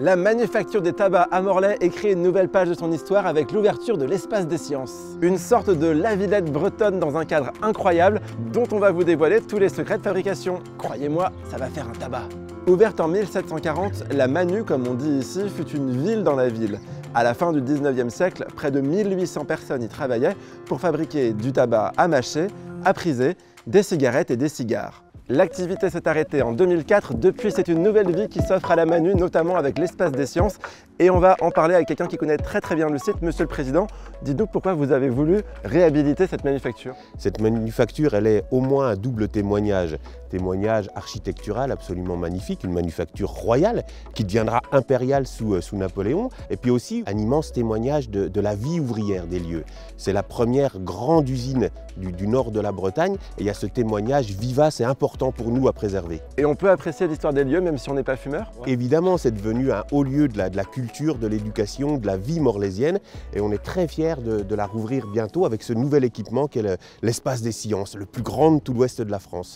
La manufacture des tabacs à Morlaix écrit une nouvelle page de son histoire avec l'ouverture de l'Espace des Sciences. Une sorte de La Villette bretonne dans un cadre incroyable dont on va vous dévoiler tous les secrets de fabrication. Croyez-moi, ça va faire un tabac. Ouverte en 1740, la Manu, comme on dit ici, fut une ville dans la ville. À la fin du 19e siècle, près de 1800 personnes y travaillaient pour fabriquer du tabac à mâcher, à priser, des cigarettes et des cigares. L'activité s'est arrêtée en 2004, depuis c'est une nouvelle vie qui s'offre à la Manu, notamment avec l'Espace des Sciences. Et on va en parler avec quelqu'un qui connaît très bien le site. Monsieur le Président, dites-nous pourquoi vous avez voulu réhabiliter cette manufacture. Cette manufacture, elle est au moins un double témoignage. Témoignage architectural absolument magnifique, une manufacture royale qui deviendra impériale sous Napoléon, et puis aussi un immense témoignage de la vie ouvrière des lieux. C'est la première grande usine du nord de la Bretagne, et il y a ce témoignage vivace et important pour nous à préserver. Et on peut apprécier l'histoire des lieux même si on n'est pas fumeur? Évidemment, c'est devenu un haut lieu de la culture, de l'éducation, de la vie morlaisienne, et on est très fiers de la rouvrir bientôt avec ce nouvel équipement qu'est l'Espace des Sciences, le plus grand de tout l'ouest de la France.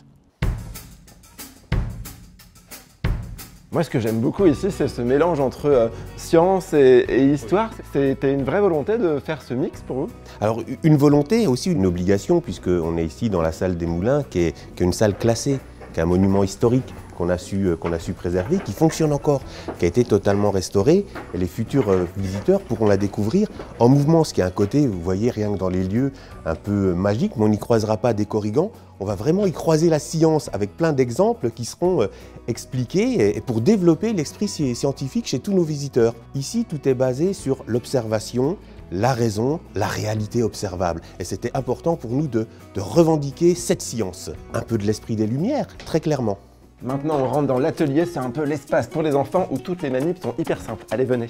Moi, ce que j'aime beaucoup ici, c'est ce mélange entre science et histoire. C'était une vraie volonté de faire ce mix pour vous? Alors, une volonté et aussi une obligation, puisqu'on est ici dans la salle des Moulins, qui est une salle classée, qui est un monument historique qu'on a su préserver, qui fonctionne encore, qui a été totalement restauré. Et les futurs visiteurs pourront la découvrir en mouvement, ce qui a un côté, vous voyez, rien que dans les lieux, un peu magique, mais on n'y croisera pas des corrigans. On va vraiment y croiser la science avec plein d'exemples qui seront expliqués et pour développer l'esprit scientifique chez tous nos visiteurs. Ici, tout est basé sur l'observation, la raison, la réalité observable. Et c'était important pour nous de revendiquer cette science. Un peu de l'esprit des Lumières, très clairement. Maintenant, on rentre dans l'atelier, c'est un peu l'espace pour les enfants où toutes les manips sont hyper simples. Allez, venez.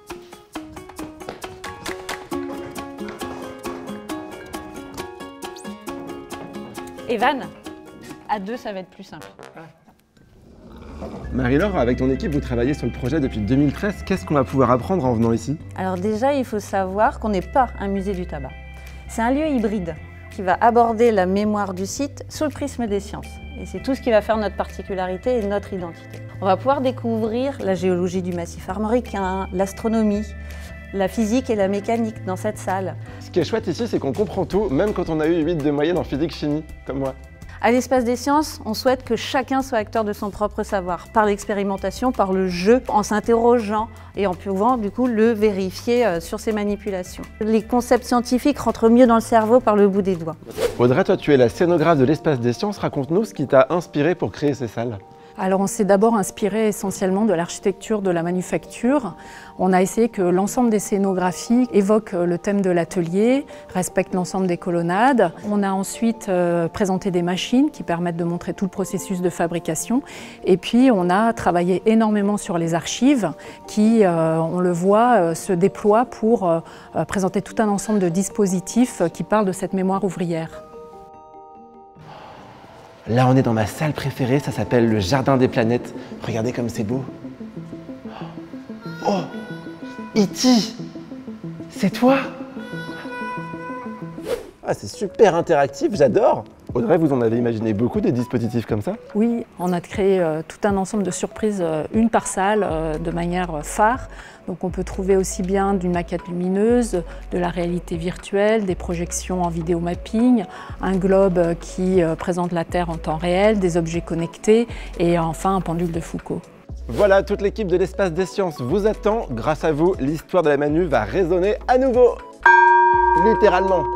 Evan, à deux, ça va être plus simple. Marie-Laure, avec ton équipe, vous travaillez sur le projet depuis 2013. Qu'est-ce qu'on va pouvoir apprendre en venant ici? Alors déjà, il faut savoir qu'on n'est pas un musée du tabac. C'est un lieu hybride qui va aborder la mémoire du site sous le prisme des sciences. Et c'est tout ce qui va faire notre particularité et notre identité. On va pouvoir découvrir la géologie du massif armoricain, l'astronomie, la physique et la mécanique dans cette salle. Ce qui est chouette ici, c'est qu'on comprend tout, même quand on a eu 8 de moyenne en physique-chimie, comme moi. À l'Espace des Sciences, on souhaite que chacun soit acteur de son propre savoir, par l'expérimentation, par le jeu, en s'interrogeant et en pouvant du coup le vérifier sur ses manipulations. Les concepts scientifiques rentrent mieux dans le cerveau par le bout des doigts. Audrey, toi tu es la scénographe de l'Espace des Sciences, raconte-nous ce qui t'a inspiré pour créer ces salles. Alors on s'est d'abord inspiré essentiellement de l'architecture de la manufacture. On a essayé que l'ensemble des scénographies évoquent le thème de l'atelier, respectent l'ensemble des colonnades. On a ensuite présenté des machines qui permettent de montrer tout le processus de fabrication. Et puis on a travaillé énormément sur les archives qui, on le voit, se déploient pour présenter tout un ensemble de dispositifs qui parlent de cette mémoire ouvrière. Là, on est dans ma salle préférée, ça s'appelle le Jardin des Planètes. Regardez comme c'est beau. Oh, E.T. C'est toi? Ah, c'est super interactif, j'adore. Audrey, vous en avez imaginé beaucoup des dispositifs comme ça? Oui, on a créé tout un ensemble de surprises, une par salle, de manière phare. Donc on peut trouver aussi bien d'une maquette lumineuse, de la réalité virtuelle, des projections en vidéo mapping, un globe qui présente la Terre en temps réel, des objets connectés et enfin un pendule de Foucault. Voilà, toute l'équipe de l'Espace des Sciences vous attend. Grâce à vous, l'histoire de la Manu va résonner à nouveau. Littéralement.